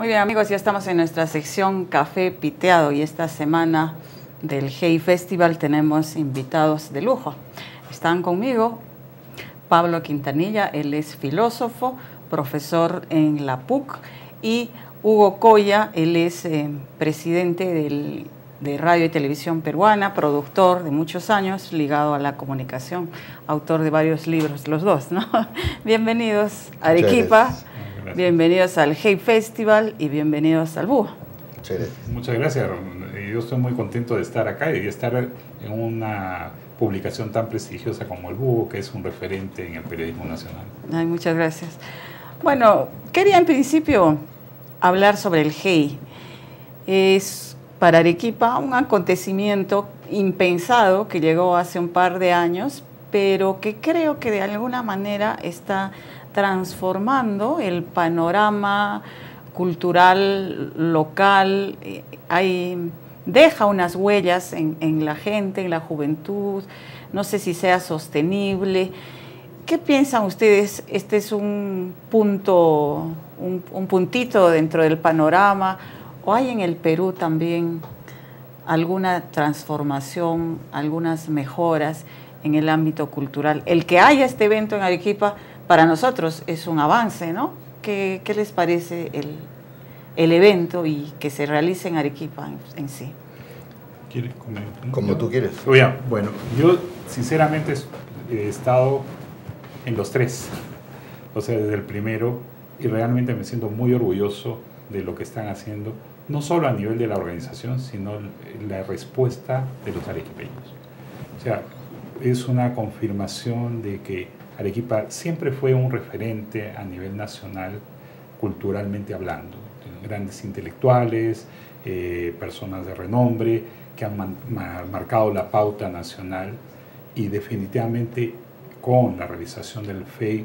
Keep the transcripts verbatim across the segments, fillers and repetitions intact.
Muy bien, amigos, ya estamos en nuestra sección Café Piteado y esta semana del Hey Festival tenemos invitados de lujo. Están conmigo Pablo Quintanilla, él es filósofo, profesor en la P U C, y Hugo Coya, él es eh, presidente del, de Radio y Televisión Peruana, productor de muchos años, ligado a la comunicación, autor de varios libros, los dos, ¿no? Bienvenidos a Arequipa, bienvenidos al Hey Festival y bienvenidos al Búho. Muchas gracias. Muchas gracias. Yo estoy muy contento de estar acá y de estar en una publicación tan prestigiosa como el Búho, que es un referente en el periodismo nacional. Ay, muchas gracias. Bueno, quería en principio hablar sobre el Hey. Es para Arequipa un acontecimiento impensado que llegó hace un par de años, pero que creo que de alguna manera está transformando el panorama cultural local. Hay, deja unas huellas en, en la gente, en la juventud. No sé si sea sostenible. ¿Qué piensan ustedes? ¿Este es un punto, un, un puntito dentro del panorama? ¿O hay en el Perú también alguna transformación, algunas mejoras en el ámbito cultural? El que haya este evento en Arequipa, para nosotros es un avance, ¿no? ¿Qué, qué les parece el, el evento y que se realice en Arequipa en, en sí? ¿Quiere comer? Como tú quieres. Oye, bueno, yo sinceramente he estado en los tres, o sea, desde el primero, y realmente me siento muy orgulloso de lo que están haciendo, no solo a nivel de la organización, sino la respuesta de los arequipeños. O sea, es una confirmación de que Arequipa siempre fue un referente a nivel nacional, culturalmente hablando. Grandes intelectuales, eh, personas de renombre, que han man, marcado la pauta nacional, y definitivamente con la realización del F E I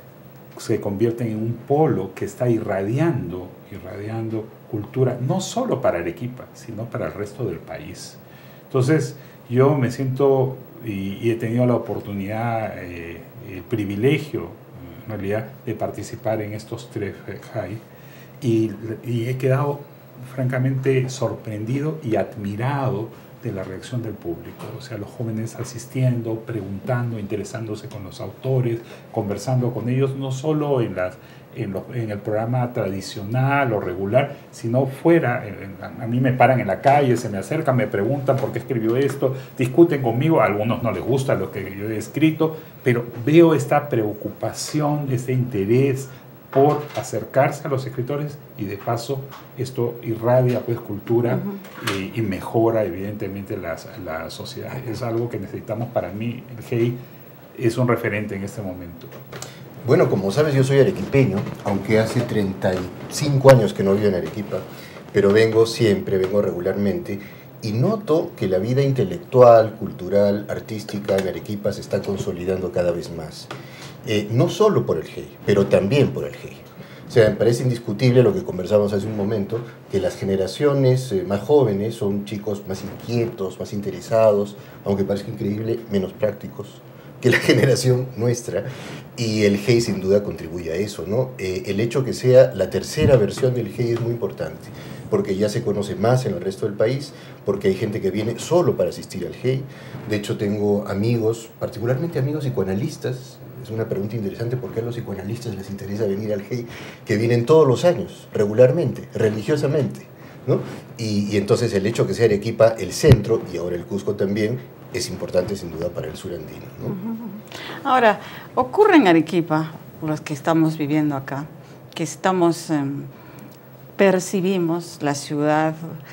se convierten en un polo que está irradiando, irradiando cultura, no solo para Arequipa, sino para el resto del país. Entonces, yo me siento, y, y he tenido la oportunidad, eh, el privilegio, en realidad, de participar en estos tres Hey, y, y he quedado francamente sorprendido y admirado de la reacción del público, o sea, los jóvenes asistiendo, preguntando, interesándose con los autores, conversando con ellos, no solo en, las, en, lo, en el programa tradicional o regular, sino fuera. En, a mí me paran en la calle, se me acercan, me preguntan por qué escribió esto, discuten conmigo, a algunos no les gusta lo que yo he escrito, pero veo esta preocupación, este interés por acercarse a los escritores, y de paso esto irradia pues cultura uh-huh. y, y mejora evidentemente la, la sociedad. Es algo que necesitamos. Para mí el Hey es un referente en este momento. Bueno, como sabes, yo soy arequipeño, aunque hace treinta y cinco años que no vivo en Arequipa, pero vengo siempre, vengo regularmente, y noto que la vida intelectual, cultural, artística en Arequipa se está consolidando cada vez más. Eh, no solo por el Hey, pero también por el Hey. O sea, me parece indiscutible lo que conversamos hace un momento, que las generaciones eh, más jóvenes son chicos más inquietos, más interesados, aunque parezca increíble, menos prácticos que la generación nuestra, y el Hey sin duda contribuye a eso, ¿no? Eh, el hecho que sea la tercera versión del Hey es muy importante, porque ya se conoce más en el resto del país, porque hay gente que viene solo para asistir al Hey. De hecho, tengo amigos, particularmente amigos psicoanalistas. Es una pregunta interesante: ¿por qué a los psicoanalistas les interesa venir al Hey? Que vienen todos los años, regularmente, religiosamente, ¿no? Y, y entonces el hecho que sea Arequipa el centro, y ahora el Cusco también, es importante sin duda para el sur andino, ¿no? Uh-huh. Ahora, ocurre en Arequipa, los que estamos viviendo acá, que estamos, eh, percibimos la ciudad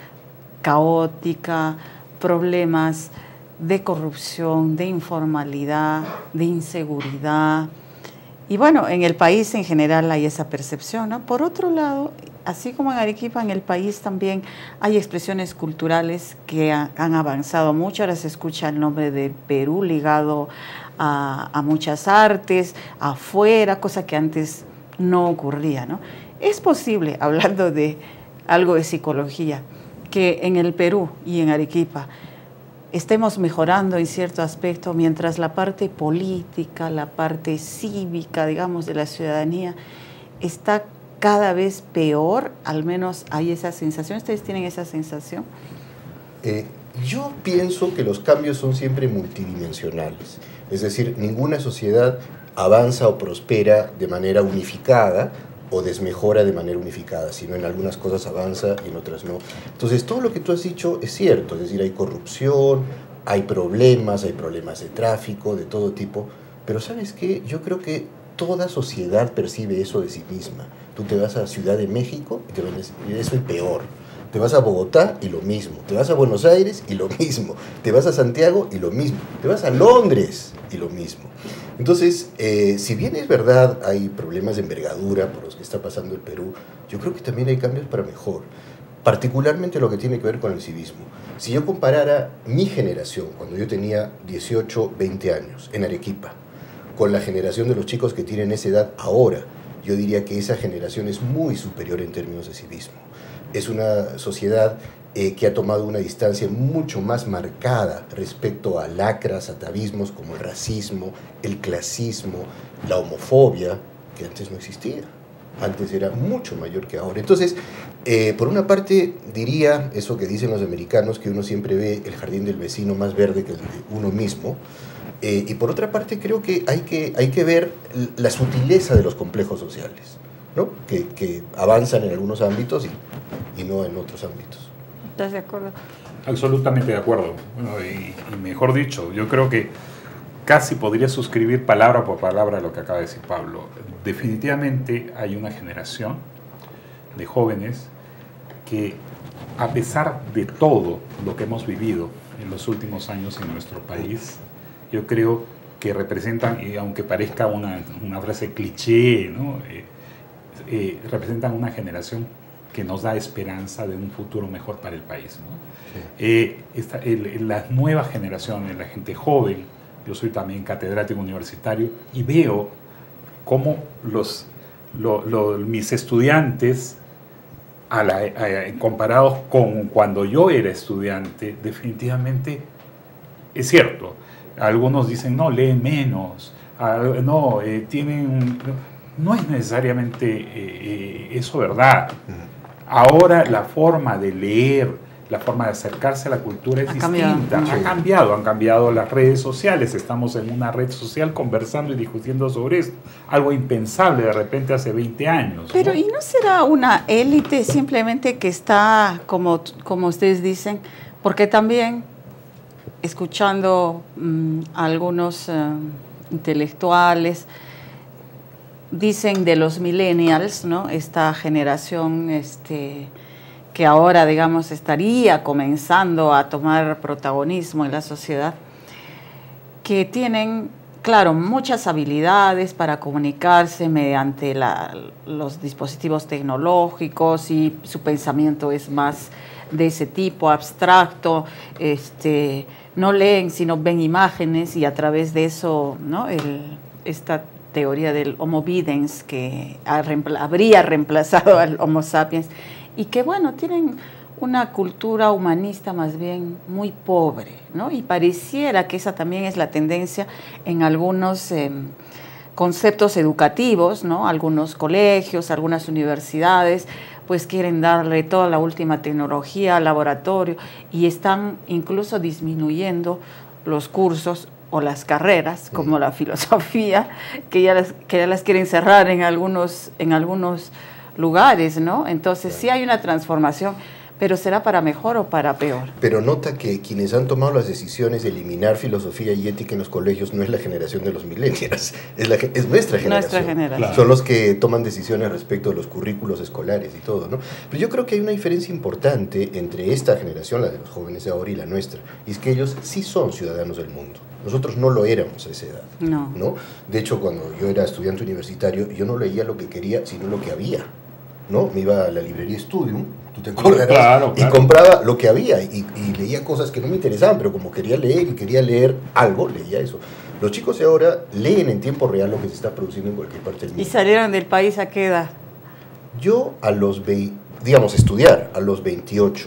caótica, problemas de corrupción, de informalidad, de inseguridad. Y bueno, en el país en general hay esa percepción, ¿no? Por otro lado, así como en Arequipa, en el país también hay expresiones culturales que ha, han avanzado mucho. Ahora se escucha el nombre de Perú ligado a, a muchas artes, afuera, cosa que antes no ocurría, ¿no? Es posible, hablando de algo de psicología, que en el Perú y en Arequipa estemos mejorando en cierto aspecto, mientras la parte política, la parte cívica, digamos, de la ciudadanía, está cada vez peor, al menos hay esa sensación. ¿Ustedes tienen esa sensación? Eh, yo pienso que los cambios son siempre multidimensionales, es decir, ninguna sociedad avanza o prospera de manera unificada o desmejora de manera unificada, sino en algunas cosas avanza y en otras no. Entonces, todo lo que tú has dicho es cierto, es decir, hay corrupción, hay problemas, hay problemas de tráfico, de todo tipo, pero ¿sabes qué? Yo creo que toda sociedad percibe eso de sí misma. Tú te vas a Ciudad de México y te van a decir, eso es peor. Te vas a Bogotá y lo mismo. Te vas a Buenos Aires y lo mismo. Te vas a Santiago y lo mismo. Te vas a Londres y lo mismo. Entonces, eh, si bien es verdad, hay problemas de envergadura por los que está pasando el Perú, yo creo que también hay cambios para mejor. Particularmente lo que tiene que ver con el civismo. Si yo comparara mi generación, cuando yo tenía dieciocho, veinte años, en Arequipa, con la generación de los chicos que tienen esa edad ahora, yo diría que esa generación es muy superior en términos de civismo. Es una sociedad eh, que ha tomado una distancia mucho más marcada respecto a lacras, atavismos como el racismo, el clasismo, la homofobia, que antes no existía. Antes era mucho mayor que ahora. Entonces, eh, por una parte, diría eso que dicen los americanos, que uno siempre ve el jardín del vecino más verde que el de uno mismo. Eh, y por otra parte, creo que hay que, hay que ver la sutileza de los complejos sociales, ¿no? Que, que avanzan en algunos ámbitos y, y no en otros ámbitos. ¿Estás de acuerdo? Absolutamente de acuerdo. Bueno, y, y mejor dicho, yo creo que casi podría suscribir palabra por palabra lo que acaba de decir Pablo. Definitivamente hay una generación de jóvenes que, a pesar de todo lo que hemos vivido en los últimos años en nuestro país, yo creo que representan, y aunque parezca una, una frase cliché, ¿no? eh, eh, representan una generación que nos da esperanza de un futuro mejor para el país, ¿no? Sí. Eh, esta, el, las nuevas generaciones, la gente joven, yo soy también catedrático universitario y veo cómo los, lo, lo, mis estudiantes, a la, a, comparados con cuando yo era estudiante, definitivamente es cierto. Algunos dicen, no, leen menos, no, eh, tienen... No es necesariamente eh, eh, eso verdad. Ahora la forma de leer, la forma de acercarse a la cultura es ha distinta. Cambiado. Ha cambiado, han cambiado las redes sociales. Estamos en una red social conversando y discutiendo sobre esto. Algo impensable de repente hace veinte años. Pero ¿no? ¿y no será una élite simplemente que está, como, como ustedes dicen? Porque también, escuchando um, a algunos uh, intelectuales, dicen de los millennials, ¿no? Esta generación este, que ahora, digamos, estaría comenzando a tomar protagonismo en la sociedad, que tienen, claro, muchas habilidades para comunicarse mediante la, los dispositivos tecnológicos, y su pensamiento es más de ese tipo, abstracto, este, no leen, sino ven imágenes, y a través de eso, ¿no? El, esta teoría del Homo videns, que ha reempla- habría reemplazado al Homo sapiens, y que, bueno, tienen una cultura humanista más bien muy pobre, ¿no? Y pareciera que esa también es la tendencia en algunos eh, conceptos educativos, ¿no? Algunos colegios, algunas universidades, pues quieren darle toda la última tecnología al laboratorio, y están incluso disminuyendo los cursos o las carreras, como la filosofía, que ya las, que ya las quieren cerrar en algunos, en algunos lugares, ¿no? Entonces sí hay una transformación, pero ¿será para mejor o para peor? Pero nota que quienes han tomado las decisiones de eliminar filosofía y ética en los colegios no es la generación de los millennials, es, la, es nuestra generación. Nuestra generación. Claro. Son los que toman decisiones respecto de los currículos escolares y todo, ¿no? Pero yo creo que hay una diferencia importante entre esta generación, la de los jóvenes de ahora, y la nuestra, y es que ellos sí son ciudadanos del mundo. Nosotros no lo éramos a esa edad, No. ¿no? De hecho, cuando yo era estudiante universitario, yo no leía lo que quería, sino lo que había, ¿no? Me iba a la librería Studium, tú te acordarás, claro, claro. y compraba lo que había, y, y leía cosas que no me interesaban, pero como quería leer y quería leer algo, leía eso. Los chicos de ahora leen en tiempo real lo que se está produciendo en cualquier parte del mundo. ¿Y salieron del país a qué edad? Yo a los, veinte, digamos, estudiar a los veintiocho.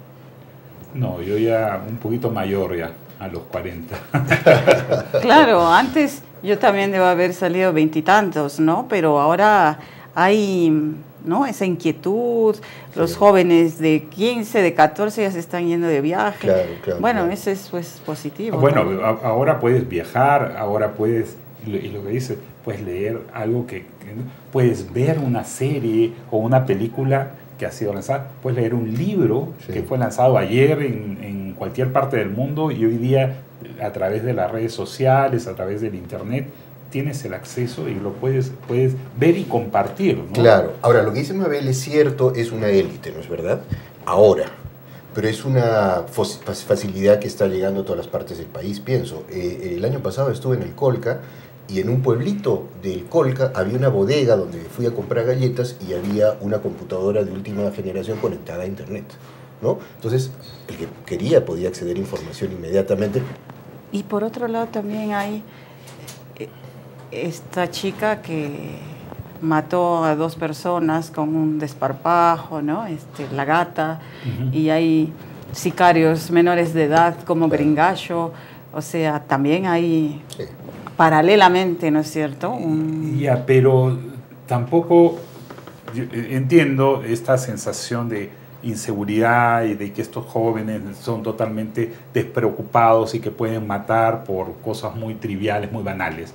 No, yo ya un poquito mayor ya, a los cuarenta. Claro, antes yo también debo haber salido veintitantos, ¿no? Pero ahora hay ¿no? Esa inquietud, los Sí. jóvenes de quince, de catorce ya se están yendo de viaje. Claro, claro, bueno, claro. eso es pues positivo. Bueno, ¿no? a- ahora puedes viajar, ahora puedes, y lo- y lo que dice, puedes leer algo que, que puedes ver una serie o una película que ha sido lanzada, puedes leer un libro Sí. que fue lanzado ayer en, en cualquier parte del mundo y hoy día a través de las redes sociales, a través del internet, tienes el acceso y lo puedes, puedes ver y compartir, ¿no? Claro. Ahora, lo que dice Mabel es cierto, es una élite, ¿no es verdad? Ahora. Pero es una fos- fac- facilidad que está llegando a todas las partes del país, pienso. Eh, el año pasado estuve en el Colca y en un pueblito del Colca había una bodega donde fui a comprar galletas y había una computadora de última generación conectada a internet, ¿no? Entonces, el que quería podía acceder a información inmediatamente. Y por otro lado también hay eh, esta chica que mató a dos personas con un desparpajo, ¿no? Este, la gata, Ujú. y hay sicarios menores de edad como Gringallo, o sea, también hay Sí. paralelamente, ¿no es cierto? Un- Ya, pero tampoco yo, eh, entiendo esta sensación de inseguridad y de que estos jóvenes son totalmente despreocupados y que pueden matar por cosas muy triviales, muy banales.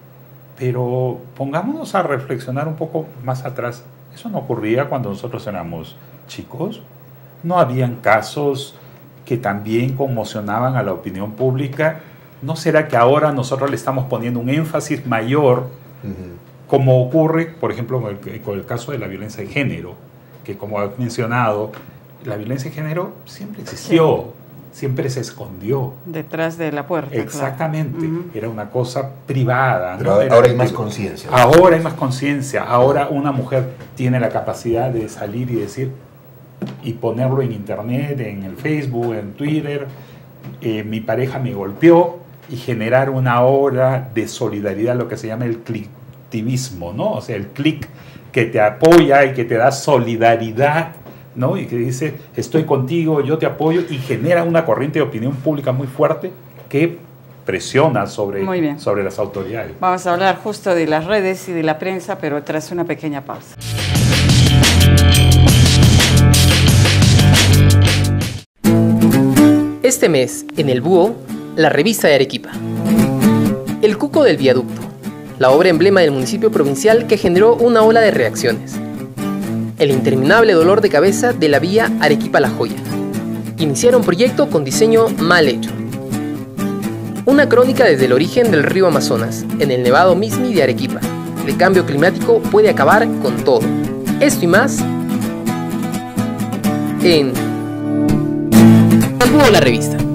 Pero pongámonos a reflexionar un poco más atrás. Eso no ocurría cuando nosotros éramos chicos. No habían casos que también conmocionaban a la opinión pública. ¿No será que ahora nosotros le estamos poniendo un énfasis mayor, Ujú. como ocurre, por ejemplo, con el, con el caso de la violencia de género? Que como has mencionado, la violencia de género siempre existió, siempre se escondió. detrás de la puerta. claro. Exactamente, Ujú. era una cosa privada. Pero ¿no? Era- ahora hay más conciencia. Ahora hay más conciencia, ahora una mujer tiene la capacidad de salir y decir, y ponerlo en internet, en el Facebook, en Twitter, eh, mi pareja me golpeó, y generar una ola de solidaridad, lo que se llama el clictivismo, ¿no? O sea, el clic que te apoya y que te da solidaridad, ¿no? Y que dice, estoy contigo, yo te apoyo, y genera una corriente de opinión pública muy fuerte que presiona sobre, Muy bien. sobre las autoridades. Vamos a hablar justo de las redes y de la prensa, pero tras una pequeña pausa. Este mes, en El Búho, la revista de Arequipa. El Cuco del Viaducto, la obra emblema del municipio provincial que generó una ola de reacciones. El interminable dolor de cabeza de la vía Arequipa-La Joya. Iniciar un proyecto con diseño mal hecho. Una crónica desde el origen del río Amazonas, en el Nevado Mismi de Arequipa. El cambio climático puede acabar con todo. Esto y más en El Búho, la revista.